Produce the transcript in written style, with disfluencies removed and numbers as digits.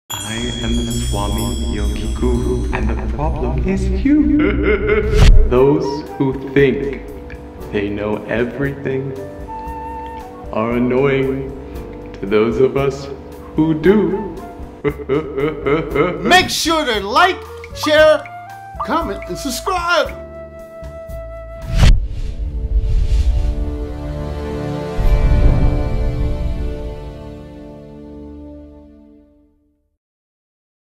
I am the Swami Yogi Guru, and the problem is you. Those who think they know everything are annoying to those of us who do. Make sure to like, share, comment, and subscribe.